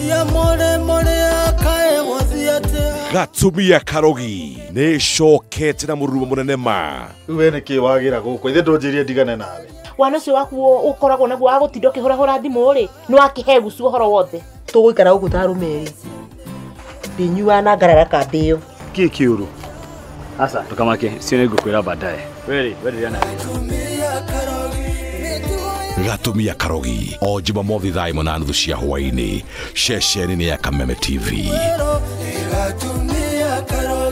Gatumia Karogi nĩ cokete na mũrurumo mũnene ma. We nĩkĩ wagira gũkũ ithe ndũnjĩrie ndigane nawe. Wana ũcio waku ũkoragwo naguo wa gũtinda ũkĩhũrahũra thimũ rĩ nĩ wakĩhe gucu ũhoro wothe. Tũgũikara gũkũ ta arũme rĩ. Ndinyua na ngarara kambĩ ĩyo. Kĩ kĩũru. Asa tukamake sio nigukwira baadaye. Wewe ndiana. Gatumia Karogi o Jumamothi thaa 1:30 cia hwaĩ-inĩ ceceni-inĩ ya Kameme TV. Gatumia Karogi.